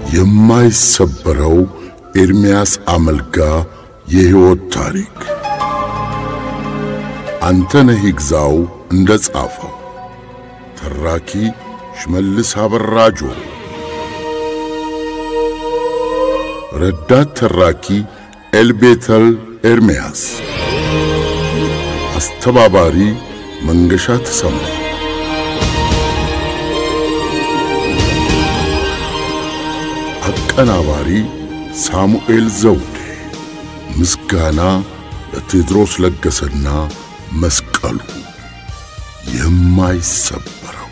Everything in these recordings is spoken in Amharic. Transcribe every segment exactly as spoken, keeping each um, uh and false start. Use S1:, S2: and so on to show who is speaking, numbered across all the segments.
S1: የማይሰበረው ኤርሚያስ አመልጋ የሕይወት ታሪክ አንተነህ ይግዛው እንደጻፈው ተራኪ ሽመልስ አበራጆ ረዳት ተራኪ ኤልቤተል ኤርሚያስ አስተባባሪ መንገሻ ተሰማ አቀናባሪ ሳሙኤል ዘውዴ ምስጋና ለቴድሮስ ለገሰና መስቀሉ የማይሰበረው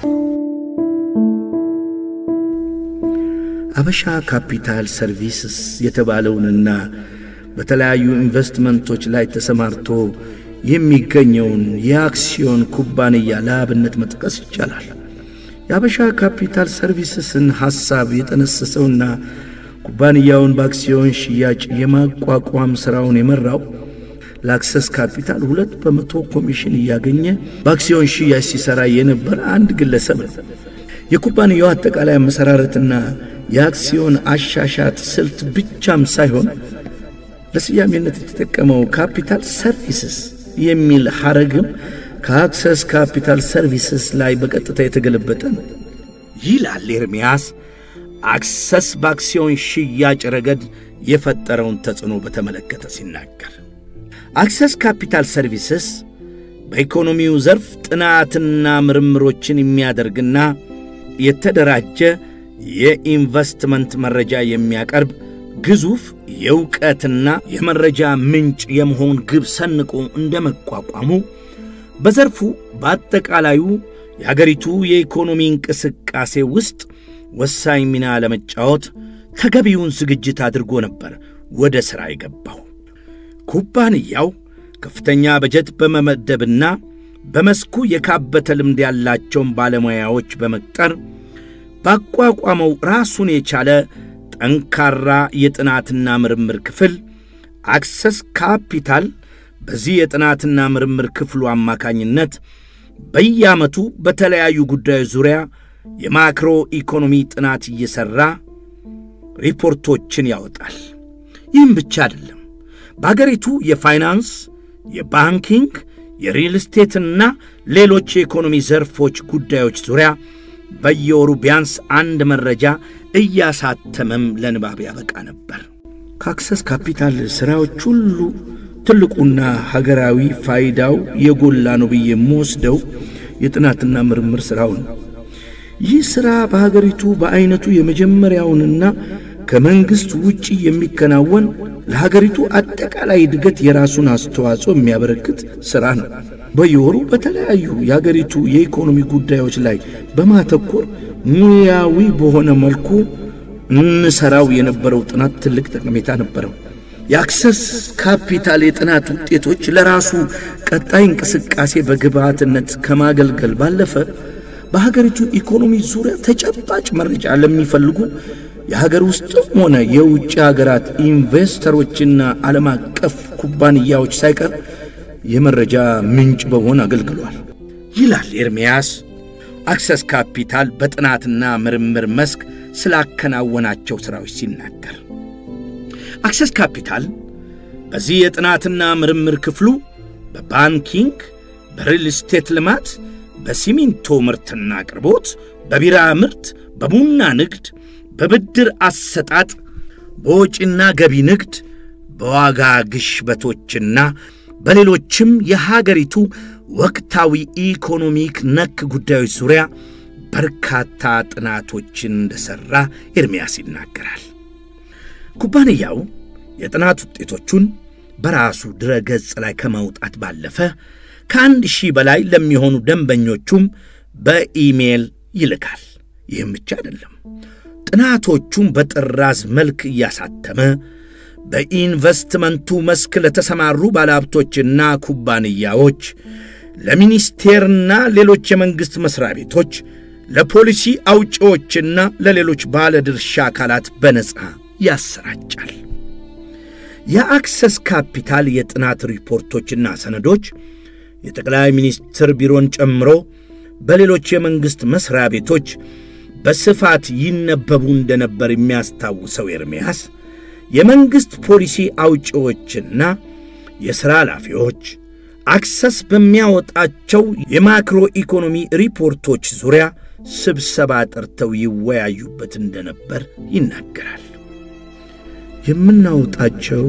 S2: አበሻ ካፒታል ሰርቪስስ የተባለውንና በተለያዩ ኢንቨስትመንቶች ላይ ተሰማርቶ የሚገኘውን የአክሲዮን ኩባንያ ለአብነት መጥቀስ ይቻላል። የአበሻ ካፒታል ሰርቪስስን ሐሳብ የጠነሰሰውና ኩባንያውን በአክሲዮን ሽያጭ የማቋቋም ሥራውን የመራው ለአክሰስ ካፒታል ሁለት በመቶ ኮሚሽን እያገኘ በአክሲዮን ሽያጭ ሲሰራ የነበረ አንድ ግለሰብ ነው። የኩባንያው አጠቃላይ መሰራረትና የአክሲዮን አሻሻት ስልት ብቻም ሳይሆን ለስያሜነት የተጠቀመው ካፒታል ሰርቪስስ የሚል ሐረግም ከአክሰስ ካፒታል ሰርቪስስ ላይ በቀጥታ የተገለበጠ ነው ይላል ኤርሚያስ አክሰስ በአክሲዮን ሽያጭ ረገድ የፈጠረውን ተጽዕኖ በተመለከተ ሲናገር። አክሰስ ካፒታል ሰርቪስስ በኢኮኖሚው ዘርፍ ጥናትና ምርምሮችን የሚያደርግና የተደራጀ የኢንቨስትመንት መረጃ የሚያቀርብ ግዙፍ የእውቀትና የመረጃ ምንጭ የመሆን ግብ ሰንቆ እንደመቋቋሙ በዘርፉ በአጠቃላዩ የሀገሪቱ የኢኮኖሚ እንቅስቃሴ ውስጥ ወሳኝ ሚና ለመጫወት ተገቢውን ዝግጅት አድርጎ ነበር ወደ ሥራ የገባው። ኩባንያው ከፍተኛ በጀት በመመደብና በመስኩ የካበተ ልምድ ያላቸውን ባለሙያዎች በመቅጠር ባቋቋመው ራሱን የቻለ ጠንካራ የጥናትና ምርምር ክፍል አክሰስ ካፒታል በዚህ የጥናትና ምርምር ክፍሉ አማካኝነት በየዓመቱ በተለያዩ ጉዳዮች ዙሪያ የማክሮ ኢኮኖሚ ጥናት እየሰራ ሪፖርቶችን ያወጣል። ይህም ብቻ አይደለም። በአገሪቱ የፋይናንስ፣ የባንኪንግ፣ የሪል ስቴትና ሌሎች የኢኮኖሚ ዘርፎች ጉዳዮች ዙሪያ በየወሩ ቢያንስ አንድ መረጃ እያሳተመም ለንባብ ያበቃ ነበር። ከአክሰስ ካፒታል ሥራዎች ሁሉ ትልቁና ሀገራዊ ፋይዳው የጎላ ነው ብዬ የምወስደው የጥናትና ምርምር ሥራው ነው። ይህ ሥራ በሀገሪቱ በአይነቱ የመጀመሪያውንና ከመንግሥት ውጪ የሚከናወን ለሀገሪቱ አጠቃላይ እድገት የራሱን አስተዋጽኦ የሚያበረክት ሥራ ነው። በየወሩ በተለያዩ የሀገሪቱ የኢኮኖሚ ጉዳዮች ላይ በማተኮር ሙያዊ በሆነ መልኩ እንሰራው የነበረው ጥናት ትልቅ ጠቀሜታ ነበረው። የአክሰስ ካፒታል የጥናት ውጤቶች ለራሱ ቀጣይ እንቅስቃሴ በግብዓትነት ከማገልገል ባለፈ በሀገሪቱ ኢኮኖሚ ዙሪያ ተጨባጭ መረጃ ለሚፈልጉ የሀገር ውስጥም ሆነ የውጭ ሀገራት ኢንቨስተሮችና ዓለም አቀፍ ኩባንያዎች ሳይቀር የመረጃ ምንጭ በመሆን አገልግሏል ይላል ኤርሚያስ አክሰስ ካፒታል በጥናትና ምርምር መስክ ስላከናወናቸው ሥራዎች ሲናገር። አክሰስ ካፒታል በዚህ የጥናትና ምርምር ክፍሉ በባንኪንግ፣ በሪል ስቴት ልማት፣ በሲሚንቶ ምርትና አቅርቦት፣ በቢራ ምርት፣ በቡና ንግድ፣ በብድር አሰጣጥ፣ በወጪና ገቢ ንግድ፣ በዋጋ ግሽበቶችና በሌሎችም የሀገሪቱ ወቅታዊ ኢኮኖሚክ ነክ ጉዳዮች ዙሪያ በርካታ ጥናቶችን እንደሰራ ኤርሚያስ ይናገራል። ኩባንያው የጥናት ውጤቶቹን በራሱ ድረገጽ ላይ ከማውጣት ባለፈ ከአንድ ሺህ በላይ ለሚሆኑ ደንበኞቹም በኢሜል ይልካል። ይህም ብቻ አይደለም። ጥናቶቹን በጥራዝ መልክ እያሳተመ በኢንቨስትመንቱ መስክ ለተሰማሩ ባለሀብቶችና ኩባንያዎች፣ ለሚኒስቴርና ሌሎች የመንግሥት መስሪያ ቤቶች፣ ለፖሊሲ አውጪዎችና ለሌሎች ባለድርሻ አካላት በነጻ ያሰራጫል። የአክሰስ ካፒታል የጥናት ሪፖርቶችና ሰነዶች የጠቅላይ ሚኒስትር ቢሮን ጨምሮ በሌሎች የመንግሥት መስሪያ ቤቶች በስፋት ይነበቡ እንደነበር የሚያስታውሰው ኤርምያስ የመንግስት ፖሊሲ አውጪዎችና የሥራ ኃላፊዎች አክሰስ በሚያወጣቸው የማክሮ ኢኮኖሚ ሪፖርቶች ዙሪያ ስብሰባ ጠርተው ይወያዩበት እንደነበር ይናገራል። የምናወጣቸው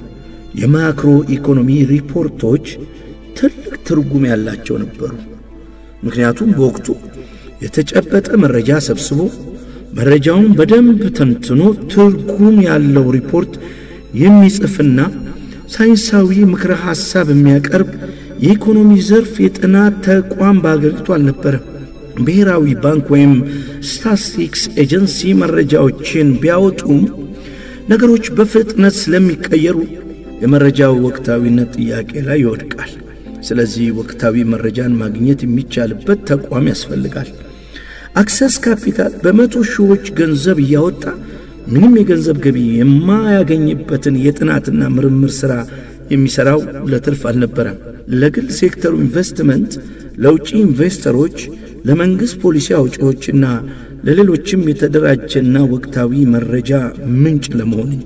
S2: የማክሮ ኢኮኖሚ ሪፖርቶች ትልቅ ትርጉም ያላቸው ነበሩ። ምክንያቱም በወቅቱ የተጨበጠ መረጃ ሰብስቦ መረጃውን በደንብ ተንትኖ ትርጉም ያለው ሪፖርት የሚጽፍና ሳይንሳዊ ምክረ ሐሳብ የሚያቀርብ የኢኮኖሚ ዘርፍ የጥናት ተቋም በአገሪቱ አልነበረም። ብሔራዊ ባንክ ወይም ስታቲስቲክስ ኤጀንሲ መረጃዎችን ቢያወጡም ነገሮች በፍጥነት ስለሚቀየሩ የመረጃው ወቅታዊነት ጥያቄ ላይ ይወድቃል። ስለዚህ ወቅታዊ መረጃን ማግኘት የሚቻልበት ተቋም ያስፈልጋል። አክሰስ ካፒታል በመቶ ሺዎች ገንዘብ ያወጣ ምንም የገንዘብ ገቢ የማያገኝበትን የጥናትና ምርምር ሥራ የሚሰራው ለትርፍ አልነበረም። ለግል ሴክተሩ ኢንቨስትመንት፣ ለውጪ ኢንቨስተሮች፣ ለመንግስት ፖሊሲ አውጪዎችና ለሌሎችም የተደራጀና ወቅታዊ መረጃ ምንጭ ለመሆን እንጂ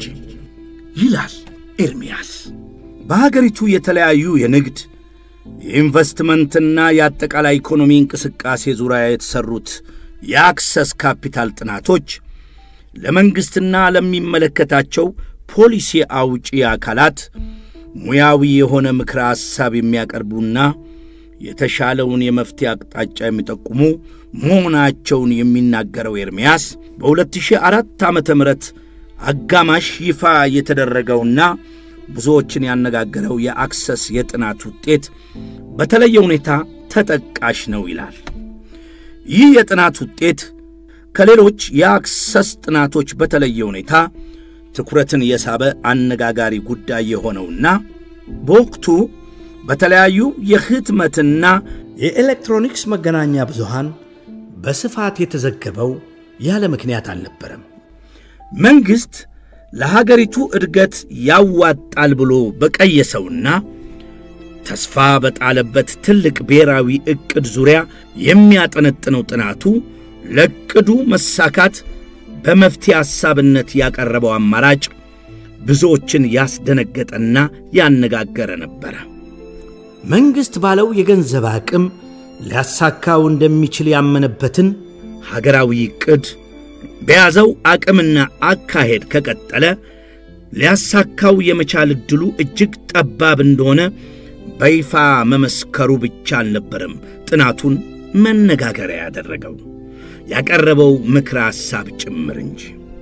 S2: ይላል ኤርምያስ። በሀገሪቱ የተለያዩ የንግድ የኢንቨስትመንትና የአጠቃላይ ኢኮኖሚ እንቅስቃሴ ዙሪያ የተሰሩት የአክሰስ ካፒታል ጥናቶች ለመንግስትና ለሚመለከታቸው ፖሊሲ አውጪ አካላት ሙያዊ የሆነ ምክረ ሐሳብ የሚያቀርቡና የተሻለውን የመፍትሄ አቅጣጫ የሚጠቁሙ መሆናቸውን የሚናገረው ኤርምያስ በ2004 ዓመተ ምህረት አጋማሽ ይፋ የተደረገውና ብዙዎችን ያነጋገረው የአክሰስ የጥናት ውጤት በተለየ ሁኔታ ተጠቃሽ ነው ይላል። ይህ የጥናት ውጤት ከሌሎች የአክሰስ ጥናቶች በተለየ ሁኔታ ትኩረትን የሳበ አነጋጋሪ ጉዳይ የሆነውና በወቅቱ በተለያዩ የህትመትና የኤሌክትሮኒክስ መገናኛ ብዙሃን በስፋት የተዘገበው ያለ ምክንያት አልነበረም። መንግስት ለሀገሪቱ እድገት ያዋጣል ብሎ በቀየሰውና ተስፋ በጣለበት ትልቅ ብሔራዊ ዕቅድ ዙሪያ የሚያጠነጥነው ጥናቱ ለዕቅዱ መሳካት በመፍትሄ ሐሳብነት ያቀረበው አማራጭ ብዙዎችን ያስደነገጠና ያነጋገረ ነበር። መንግስት ባለው የገንዘብ አቅም ሊያሳካው እንደሚችል ያመነበትን ሀገራዊ ዕቅድ በያዘው አቅምና አካሄድ ከቀጠለ ሊያሳካው የመቻል ዕድሉ እጅግ ጠባብ እንደሆነ በይፋ መመስከሩ ብቻ አልነበረም ጥናቱን መነጋገሪያ ያደረገው ያቀረበው ምክረ ሐሳብ ጭምር እንጂ።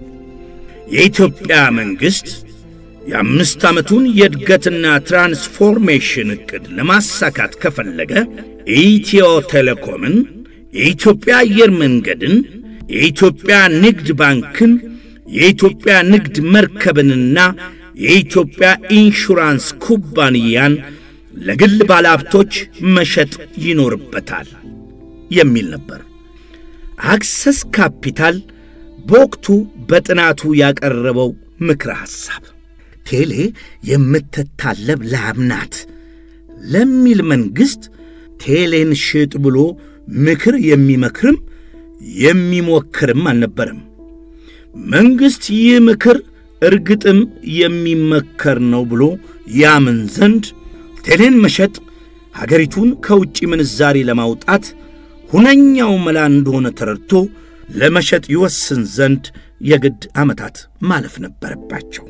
S2: የኢትዮጵያ መንግስት የአምስት ዓመቱን የእድገትና ትራንስፎርሜሽን ዕቅድ ለማሳካት ከፈለገ ኢትዮ ቴሌኮምን፣ የኢትዮጵያ አየር መንገድን፣ የኢትዮጵያ ንግድ ባንክን፣ የኢትዮጵያ ንግድ መርከብንና የኢትዮጵያ ኢንሹራንስ ኩባንያን ለግል ባለሀብቶች መሸጥ ይኖርበታል የሚል ነበር። አክሰስ ካፒታል በወቅቱ በጥናቱ ያቀረበው ምክረ ሐሳብ ቴሌ የምትታለብ ላምናት ለሚል መንግስት ቴሌን ሽጥ ብሎ ምክር የሚመክርም የሚሞክርም አልነበረም። መንግስት ይህ ምክር እርግጥም የሚመከር ነው ብሎ ያምን ዘንድ ቴሌን መሸጥ ሀገሪቱን ከውጪ ምንዛሪ ለማውጣት ሁነኛው መላ እንደሆነ ተረድቶ ለመሸጥ ይወስን ዘንድ የግድ ዓመታት ማለፍ ነበረባቸው።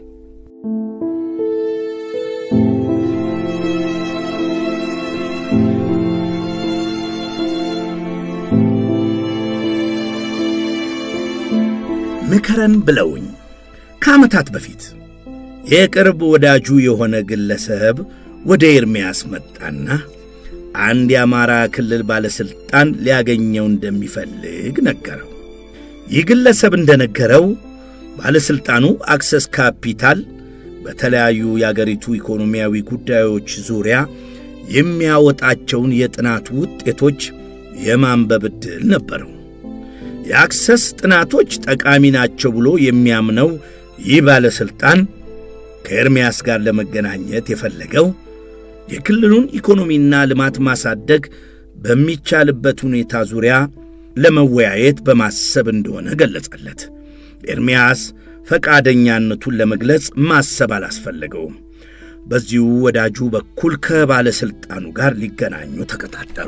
S2: ምከረን ብለውኝ ከዓመታት በፊት የቅርብ ወዳጁ የሆነ ግለሰብ ወደ ኤርምያስ መጣና አንድ የአማራ ክልል ባለስልጣን ሊያገኘው እንደሚፈልግ ነገረው። ይህ ግለሰብ እንደነገረው ባለስልጣኑ አክሰስ ካፒታል በተለያዩ የአገሪቱ ኢኮኖሚያዊ ጉዳዮች ዙሪያ የሚያወጣቸውን የጥናት ውጤቶች የማንበብ ዕድል ነበረው። የአክሰስ ጥናቶች ጠቃሚ ናቸው ብሎ የሚያምነው ይህ ባለስልጣን ከኤርምያስ ጋር ለመገናኘት የፈለገው የክልሉን ኢኮኖሚና ልማት ማሳደግ በሚቻልበት ሁኔታ ዙሪያ ለመወያየት በማሰብ እንደሆነ ገለጸለት። ኤርሚያስ ፈቃደኛነቱን ለመግለጽ ማሰብ አላስፈለገውም። በዚሁ ወዳጁ በኩል ከባለስልጣኑ ጋር ሊገናኙ ተቀጣጠሩ።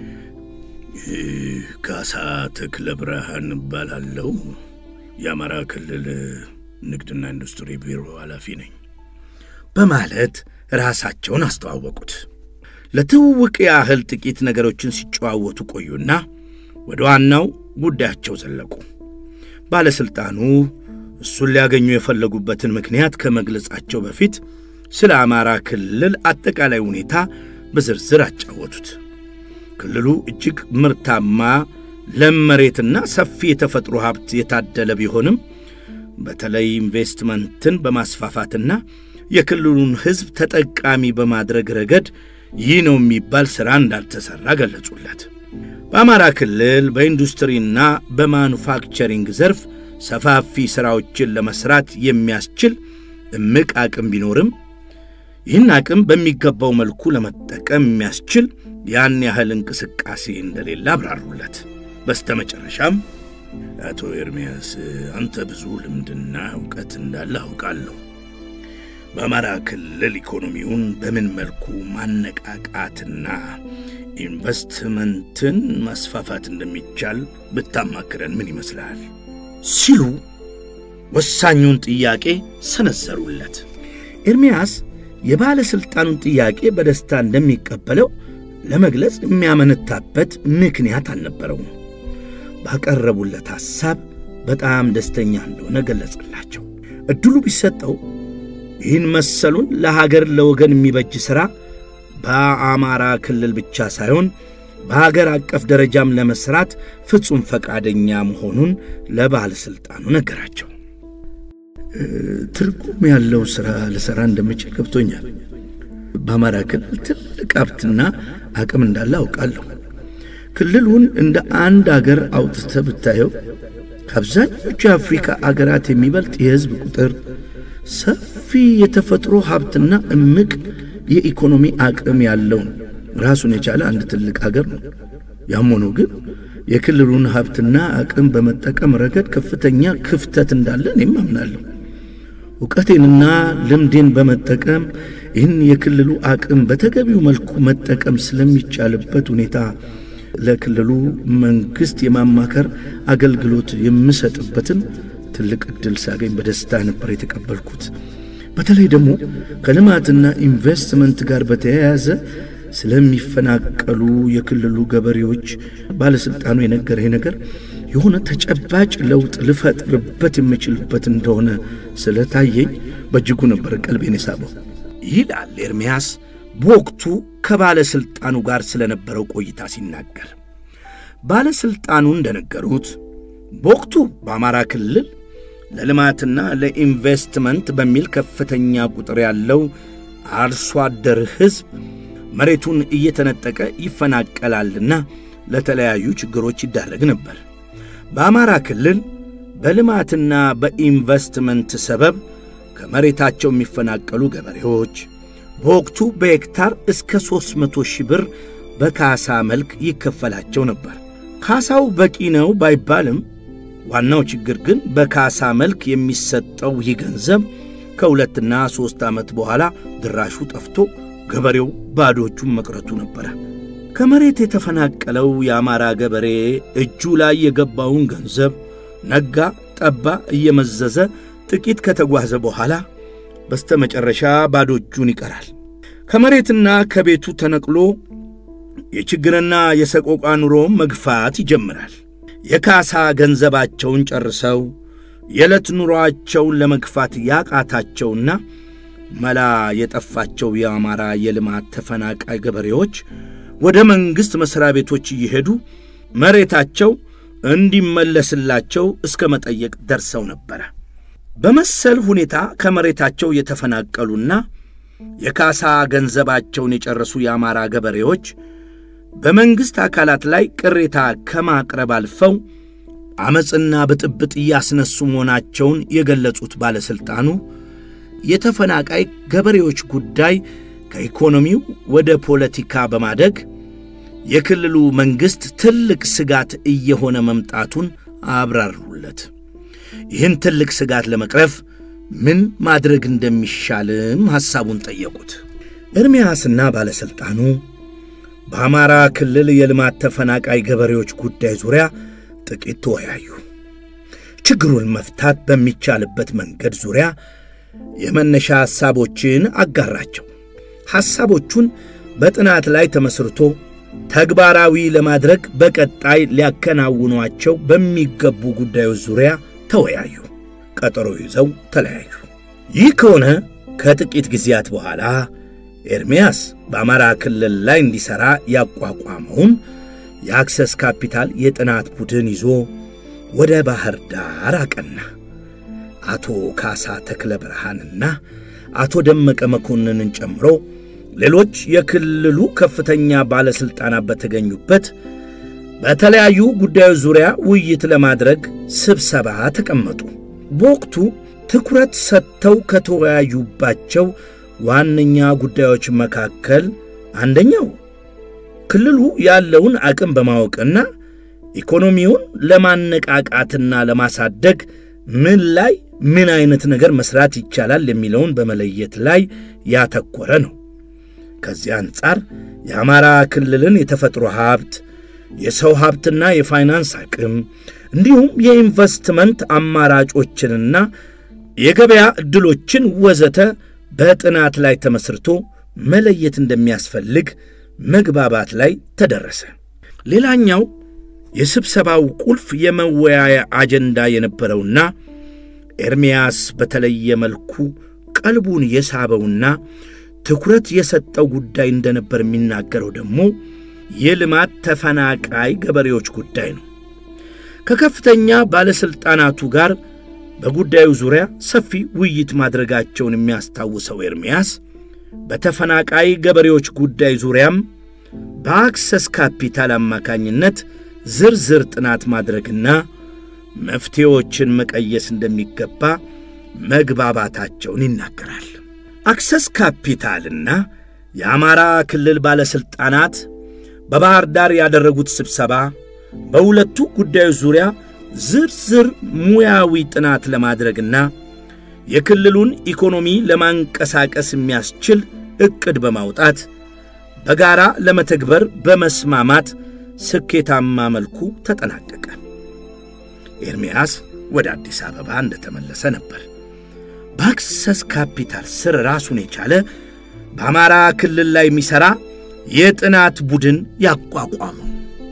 S2: ካሳ ተክለ ብርሃን ባላለው የአማራ ክልል ንግድና ኢንዱስትሪ ቢሮ ኃላፊ ነኝ በማለት ራሳቸውን አስተዋወቁት። ለትውውቅ ያህል ጥቂት ነገሮችን ሲጨዋወቱ ቆዩና ወደ ዋናው ጉዳያቸው ዘለቁ። ባለስልጣኑ እሱን ሊያገኙ የፈለጉበትን ምክንያት ከመግለጻቸው በፊት ስለ አማራ ክልል አጠቃላይ ሁኔታ በዝርዝር አጫወቱት። ክልሉ እጅግ ምርታማ ለም መሬትና ሰፊ የተፈጥሮ ሀብት የታደለ ቢሆንም በተለይ ኢንቨስትመንትን በማስፋፋትና የክልሉን ሕዝብ ተጠቃሚ በማድረግ ረገድ ይህ ነው የሚባል ሥራ እንዳልተሰራ ገለጹለት። በአማራ ክልል በኢንዱስትሪና በማኑፋክቸሪንግ ዘርፍ ሰፋፊ ሥራዎችን ለመስራት የሚያስችል እምቅ አቅም ቢኖርም ይህን አቅም በሚገባው መልኩ ለመጠቀም የሚያስችል ያን ያህል እንቅስቃሴ እንደሌለ አብራሩለት። በስተመጨረሻም አቶ ኤርሚያስ አንተ ብዙ ልምድና ዕውቀት እንዳለ አውቃለሁ። በአማራ ክልል ኢኮኖሚውን በምን መልኩ ማነቃቃትና ኢንቨስትመንትን ማስፋፋት እንደሚቻል ብታማክረን ምን ይመስላል ሲሉ ወሳኙን ጥያቄ ሰነዘሩለት። ኤርሚያስ የባለስልጣኑን ጥያቄ በደስታ እንደሚቀበለው ለመግለጽ የሚያመነታበት ምክንያት አልነበረውም። ባቀረቡለት ሐሳብ በጣም ደስተኛ እንደሆነ ገለጸላቸው። እድሉ ቢሰጠው ይህን መሰሉን ለሀገር ለወገን የሚበጅ ሥራ በአማራ ክልል ብቻ ሳይሆን በሀገር አቀፍ ደረጃም ለመስራት ፍጹም ፈቃደኛ መሆኑን ለባለስልጣኑ ነገራቸው። ትርጉም ያለው ሥራ ለሰራ እንደምችል ገብቶኛል። በአማራ ክልል ትልቅ ሀብትና አቅም እንዳለ አውቃለሁ። ክልሉን እንደ አንድ አገር አውጥተህ ብታየው ከአብዛኞቹ የአፍሪካ አገራት የሚበልጥ የሕዝብ ቁጥር፣ ሰፊ የተፈጥሮ ሀብትና እምቅ የኢኮኖሚ አቅም ያለው ራሱን የቻለ አንድ ትልቅ አገር ነው። ያም ሆኖ ግን የክልሉን ሀብትና አቅም በመጠቀም ረገድ ከፍተኛ ክፍተት እንዳለ እኔም አምናለሁ። ዕውቀቴንና ልምዴን በመጠቀም ይህን የክልሉ አቅም በተገቢው መልኩ መጠቀም ስለሚቻልበት ሁኔታ ለክልሉ መንግስት የማማከር አገልግሎት የምሰጥበትን ትልቅ ዕድል ሳገኝ በደስታ ነበር የተቀበልኩት። በተለይ ደግሞ ከልማትና ኢንቨስትመንት ጋር በተያያዘ ስለሚፈናቀሉ የክልሉ ገበሬዎች ባለስልጣኑ የነገረኝ ነገር የሆነ ተጨባጭ ለውጥ ልፈጥርበት የምችልበት እንደሆነ ስለታየኝ በእጅጉ ነበር ቀልቤን የሳበው ይላል ኤርሚያስ በወቅቱ ከባለስልጣኑ ጋር ስለነበረው ቆይታ ሲናገር። ባለስልጣኑ እንደነገሩት በወቅቱ በአማራ ክልል ለልማትና ለኢንቨስትመንት በሚል ከፍተኛ ቁጥር ያለው አርሶ አደር ሕዝብ መሬቱን እየተነጠቀ ይፈናቀላልና ለተለያዩ ችግሮች ይዳረግ ነበር። በአማራ ክልል በልማትና በኢንቨስትመንት ሰበብ ከመሬታቸው የሚፈናቀሉ ገበሬዎች በወቅቱ በሄክታር እስከ ሦስት መቶ ሺህ ብር በካሳ መልክ ይከፈላቸው ነበር። ካሳው በቂ ነው ባይባልም ዋናው ችግር ግን በካሳ መልክ የሚሰጠው ይህ ገንዘብ ከሁለትና ሦስት ዓመት በኋላ ድራሹ ጠፍቶ ገበሬው ባዶ እጁን መቅረቱ ነበር። ከመሬት የተፈናቀለው የአማራ ገበሬ እጁ ላይ የገባውን ገንዘብ ነጋ ጠባ እየመዘዘ ጥቂት ከተጓዘ በኋላ በስተመጨረሻ ባዶ እጁን ይቀራል። ከመሬትና ከቤቱ ተነቅሎ የችግርና የሰቆቃ ኑሮ መግፋት ይጀምራል። የካሳ ገንዘባቸውን ጨርሰው የዕለት ኑሮአቸውን ለመግፋት ያቃታቸውና መላ የጠፋቸው የአማራ የልማት ተፈናቃይ ገበሬዎች ወደ መንግስት መስሪያ ቤቶች እየሄዱ መሬታቸው እንዲመለስላቸው እስከ መጠየቅ ደርሰው ነበር። በመሰል ሁኔታ ከመሬታቸው የተፈናቀሉና የካሳ ገንዘባቸውን የጨረሱ የአማራ ገበሬዎች በመንግስት አካላት ላይ ቅሬታ ከማቅረብ አልፈው አመጽና ብጥብጥ ያስነሱ መሆናቸውን የገለጹት ባለስልጣኑ የተፈናቃይ ገበሬዎች ጉዳይ ከኢኮኖሚው ወደ ፖለቲካ በማደግ የክልሉ መንግስት ትልቅ ስጋት እየሆነ መምጣቱን አብራሩለት። ይህን ትልቅ ስጋት ለመቅረፍ ምን ማድረግ እንደሚሻልም ሐሳቡን ጠየቁት። ኤርምያስና ባለስልጣኑ በአማራ ክልል የልማት ተፈናቃይ ገበሬዎች ጉዳይ ዙሪያ ጥቂት ተወያዩ። ችግሩን መፍታት በሚቻልበት መንገድ ዙሪያ የመነሻ ሐሳቦችን አጋራቸው። ሐሳቦቹን በጥናት ላይ ተመስርቶ ተግባራዊ ለማድረግ በቀጣይ ሊያከናውኗቸው በሚገቡ ጉዳዮች ዙሪያ ተወያዩ። ቀጠሮ ይዘው ተለያዩ። ይህ ከሆነ ከጥቂት ጊዜያት በኋላ ኤርምያስ በአማራ ክልል ላይ እንዲሰራ ያቋቋመውን የአክሰስ ካፒታል የጥናት ቡድን ይዞ ወደ ባህር ዳር አቀና። አቶ ካሳ ተክለ ብርሃንና አቶ ደመቀ መኮንንን ጨምሮ ሌሎች የክልሉ ከፍተኛ ባለስልጣናት በተገኙበት በተለያዩ ጉዳዮች ዙሪያ ውይይት ለማድረግ ስብሰባ ተቀመጡ። በወቅቱ ትኩረት ሰጥተው ከተወያዩባቸው ዋነኛ ጉዳዮች መካከል አንደኛው ክልሉ ያለውን አቅም በማወቅና ኢኮኖሚውን ለማነቃቃትና ለማሳደግ ምን ላይ ምን አይነት ነገር መስራት ይቻላል የሚለውን በመለየት ላይ ያተኮረ ነው። ከዚህ አንጻር የአማራ ክልልን የተፈጥሮ ሀብት፣ የሰው ሀብትና የፋይናንስ አቅም እንዲሁም የኢንቨስትመንት አማራጮችንና የገበያ ዕድሎችን ወዘተ በጥናት ላይ ተመስርቶ መለየት እንደሚያስፈልግ መግባባት ላይ ተደረሰ። ሌላኛው የስብሰባው ቁልፍ የመወያያ አጀንዳ የነበረውና ኤርምያስ በተለየ መልኩ ቀልቡን የሳበውና ትኩረት የሰጠው ጉዳይ እንደነበር የሚናገረው ደግሞ የልማት ተፈናቃይ ገበሬዎች ጉዳይ ነው። ከከፍተኛ ባለስልጣናቱ ጋር በጉዳዩ ዙሪያ ሰፊ ውይይት ማድረጋቸውን የሚያስታውሰው ኤርምያስ በተፈናቃይ ገበሬዎች ጉዳይ ዙሪያም በአክሰስ ካፒታል አማካኝነት ዝርዝር ጥናት ማድረግና መፍትሄዎችን መቀየስ እንደሚገባ መግባባታቸውን ይናገራል። አክሰስ ካፒታልና የአማራ ክልል ባለስልጣናት በባህር ዳር ያደረጉት ስብሰባ በሁለቱ ጉዳዮች ዙሪያ ዝርዝር ሙያዊ ጥናት ለማድረግና የክልሉን ኢኮኖሚ ለማንቀሳቀስ የሚያስችል ዕቅድ በማውጣት በጋራ ለመተግበር በመስማማት ስኬታማ መልኩ ተጠናቀቀ። ኤርምያስ ወደ አዲስ አበባ እንደተመለሰ ነበር በአክሰስ ካፒታል ስር ራሱን የቻለ በአማራ ክልል ላይ የሚሰራ የጥናት ቡድን ያቋቋመው።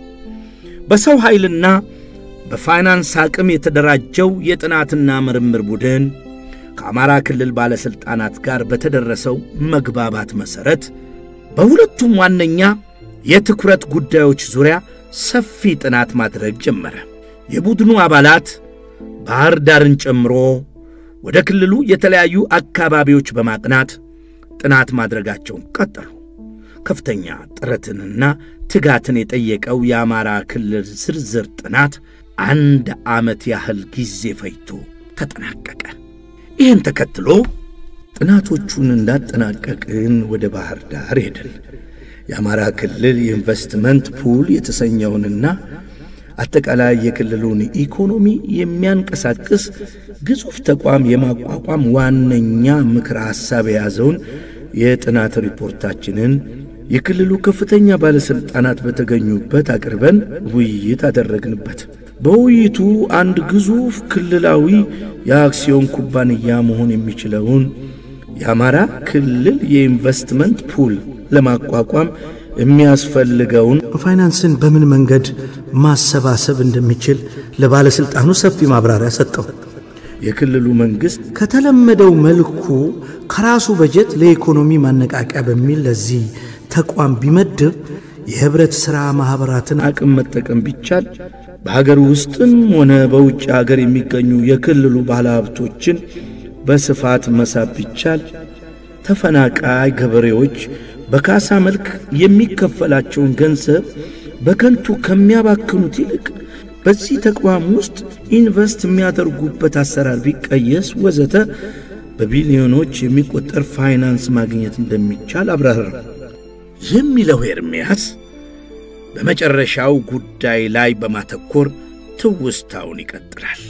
S2: በሰው ኃይልና በፋይናንስ አቅም የተደራጀው የጥናትና ምርምር ቡድን ከአማራ ክልል ባለስልጣናት ጋር በተደረሰው መግባባት መሰረት በሁለቱም ዋነኛ የትኩረት ጉዳዮች ዙሪያ ሰፊ ጥናት ማድረግ ጀመረ። የቡድኑ አባላት ባህር ዳርን ጨምሮ ወደ ክልሉ የተለያዩ አካባቢዎች በማቅናት ጥናት ማድረጋቸውን ቀጠሉ። ከፍተኛ ጥረትንና ትጋትን የጠየቀው የአማራ ክልል ዝርዝር ጥናት አንድ ዓመት ያህል ጊዜ ፈጅቶ ተጠናቀቀ። ይህን ተከትሎ ጥናቶቹን እንዳጠናቀቅን ወደ ባህር ዳር ሄድን። የአማራ ክልል የኢንቨስትመንት ፑል የተሰኘውንና አጠቃላይ የክልሉን ኢኮኖሚ የሚያንቀሳቅስ ግዙፍ ተቋም የማቋቋም ዋነኛ ምክረ ሐሳብ የያዘውን የጥናት ሪፖርታችንን የክልሉ ከፍተኛ ባለስልጣናት በተገኙበት አቅርበን ውይይት አደረግንበት። በውይይቱ አንድ ግዙፍ ክልላዊ የአክሲዮን ኩባንያ መሆን የሚችለውን የአማራ ክልል የኢንቨስትመንት ፑል ለማቋቋም የሚያስፈልገውን ፋይናንስን በምን መንገድ ማሰባሰብ እንደሚችል ለባለስልጣኑ ሰፊ ማብራሪያ ሰጠው። የክልሉ መንግስት ከተለመደው መልኩ ከራሱ በጀት ለኢኮኖሚ ማነቃቂያ በሚል ለዚህ ተቋም ቢመድብ የህብረት ሥራ ማህበራትን አቅም መጠቀም ቢቻል በሀገር ውስጥም ሆነ በውጭ ሀገር የሚገኙ የክልሉ ባለሀብቶችን በስፋት መሳብ ቢቻል ተፈናቃይ ገበሬዎች በካሳ መልክ የሚከፈላቸውን ገንዘብ በከንቱ ከሚያባክኑት ይልቅ በዚህ ተቋም ውስጥ ኢንቨስት የሚያደርጉበት አሰራር ቢቀየስ ወዘተ በቢሊዮኖች የሚቆጠር ፋይናንስ ማግኘት እንደሚቻል አብራራ። የሚለው ኤርምያስ በመጨረሻው ጉዳይ ላይ በማተኮር ትውስታውን ይቀጥላል።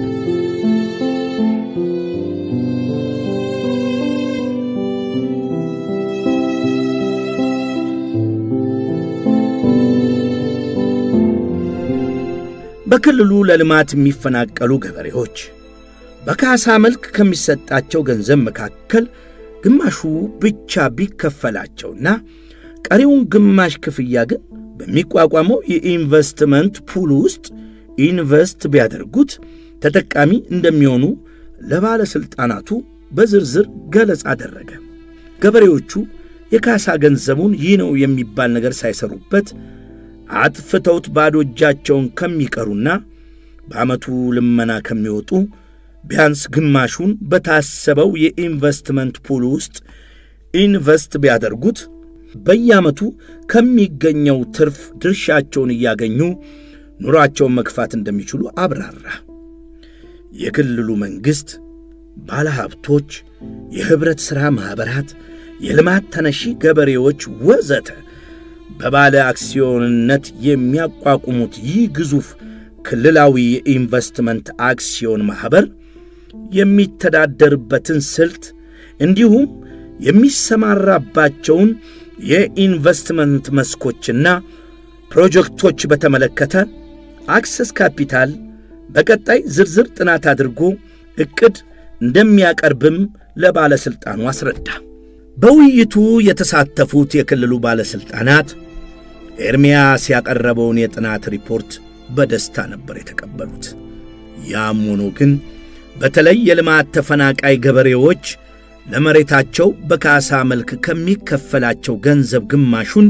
S2: በክልሉ ለልማት የሚፈናቀሉ ገበሬዎች በካሳ መልክ ከሚሰጣቸው ገንዘብ መካከል ግማሹ ብቻ ቢከፈላቸውና ቀሪውን ግማሽ ክፍያ ግን በሚቋቋመው የኢንቨስትመንት ፑል ውስጥ ኢንቨስት ቢያደርጉት ተጠቃሚ እንደሚሆኑ ለባለስልጣናቱ በዝርዝር ገለጻ አደረገ። ገበሬዎቹ የካሳ ገንዘቡን ይህ ነው የሚባል ነገር ሳይሰሩበት አጥፍተውት ባዶ እጃቸውን ከሚቀሩና በዓመቱ ልመና ከሚወጡ ቢያንስ ግማሹን በታሰበው የኢንቨስትመንት ፑል ውስጥ ኢንቨስት ቢያደርጉት በየዓመቱ ከሚገኘው ትርፍ ድርሻቸውን እያገኙ ኑሯቸውን መግፋት እንደሚችሉ አብራራ። የክልሉ መንግሥት፣ ባለሀብቶች፣ የህብረት ሥራ ማኅበራት፣ የልማት ተነሺ ገበሬዎች ወዘተ በባለ አክሲዮንነት የሚያቋቁሙት ይህ ግዙፍ ክልላዊ የኢንቨስትመንት አክሲዮን ማኅበር የሚተዳደርበትን ስልት እንዲሁም የሚሰማራባቸውን የኢንቨስትመንት መስኮችና ፕሮጀክቶች በተመለከተ አክሰስ ካፒታል በቀጣይ ዝርዝር ጥናት አድርጎ ዕቅድ እንደሚያቀርብም ለባለስልጣኑ አስረዳ። በውይይቱ የተሳተፉት የክልሉ ባለስልጣናት ኤርሚያስ ያቀረበውን የጥናት ሪፖርት በደስታ ነበር የተቀበሉት። ያም ሆኖ ግን በተለይ የልማት ተፈናቃይ ገበሬዎች ለመሬታቸው በካሳ መልክ ከሚከፈላቸው ገንዘብ ግማሹን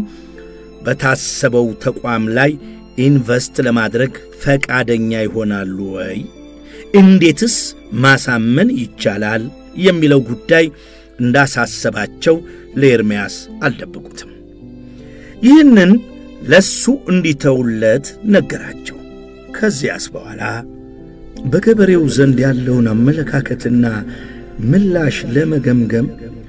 S2: በታሰበው ተቋም ላይ ኢንቨስት ለማድረግ ፈቃደኛ ይሆናሉ ወይ? እንዴትስ ማሳመን ይቻላል? የሚለው ጉዳይ እንዳሳሰባቸው ለኤርሚያስ አልደበቁትም። ይህንን ለሱ እንዲተውለት ነገራቸው። ከዚያስ በኋላ በገበሬው ዘንድ ያለውን አመለካከትና ምላሽ ለመገምገም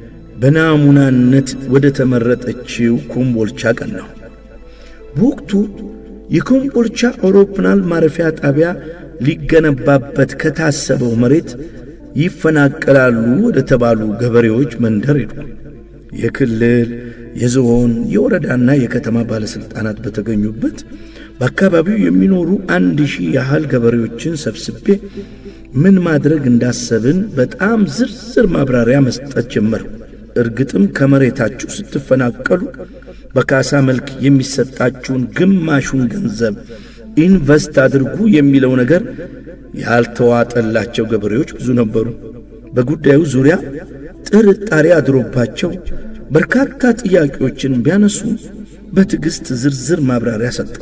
S2: በናሙናነት ወደ ተመረጠችው ኮምቦልቻ ቀናው። በወቅቱ የኮምቦልቻ አውሮፕላን ማረፊያ ጣቢያ ሊገነባበት ከታሰበው መሬት ይፈናቀላሉ ወደ ተባሉ ገበሬዎች መንደር ሄዱ። የክልል፣ የዞን፣ የወረዳና የከተማ ባለስልጣናት በተገኙበት በአካባቢው የሚኖሩ አንድ ሺህ ያህል ገበሬዎችን ሰብስቤ ምን ማድረግ እንዳሰብን በጣም ዝርዝር ማብራሪያ መስጠት ጀመርኩ። እርግጥም ከመሬታችሁ ስትፈናቀሉ በካሳ መልክ የሚሰጣችሁን ግማሹን ገንዘብ ኢንቨስት አድርጉ የሚለው ነገር ያልተዋጠላቸው ገበሬዎች ብዙ ነበሩ። በጉዳዩ ዙሪያ ጥርጣሬ አድሮባቸው በርካታ ጥያቄዎችን ቢያነሱ በትዕግስት ዝርዝር ማብራሪያ ሰጠ።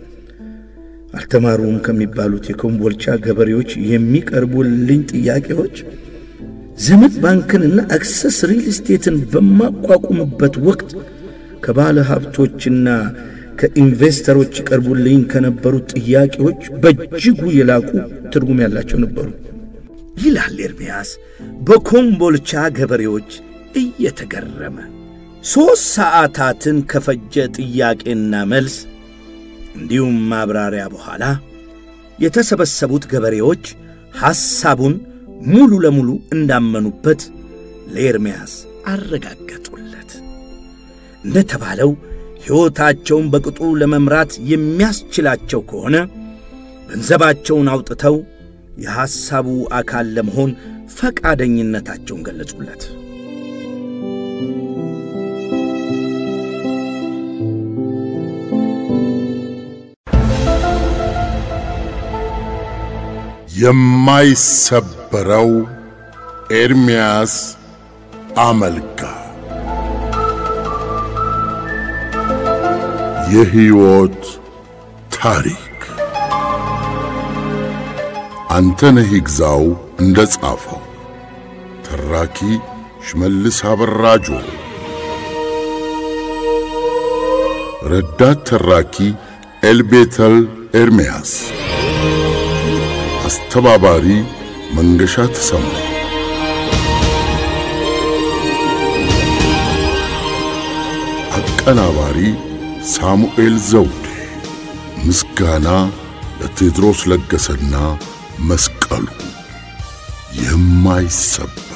S2: አልተማሩም ከሚባሉት የኮምቦልቻ ገበሬዎች የሚቀርቡልኝ ጥያቄዎች ዘመድ ባንክንና አክሰስ ሪል ስቴትን በማቋቋምበት ወቅት ከባለ ሀብቶችና ከኢንቨስተሮች ቀርቡልኝ ከነበሩት ጥያቄዎች በእጅጉ የላቁ ትርጉም ያላቸው ነበሩ ይላል ኤርሚያስ በኮምቦልቻ ገበሬዎች እየተገረመ። ሶስት ሰዓታትን ከፈጀ ጥያቄና መልስ እንዲሁም ማብራሪያ በኋላ የተሰበሰቡት ገበሬዎች ሐሳቡን ሙሉ ለሙሉ እንዳመኑበት ለኤርሚያስ አረጋገጡለት። እንደተባለው ሕይወታቸውን በቅጡ ለመምራት የሚያስችላቸው ከሆነ ገንዘባቸውን አውጥተው የሐሳቡ አካል ለመሆን ፈቃደኝነታቸውን ገለጹለት።
S1: የማይሰበረው ኤርሚያስ አመልጋ የሕይወት ታሪክ አንተነህ ይግዛው እንደ ጻፈው፣ ተራኪ ሽመልስ አበራጆ፣ ረዳት ተራኪ ኤልቤተል ኤርሚያስ፣ አስተባባሪ መንገሻ ተሰማ፣ አቀናባሪ ሳሙኤል ዘውዴ። ምስጋና ለቴድሮስ ለገሰና መስቀሉ የማይሰብ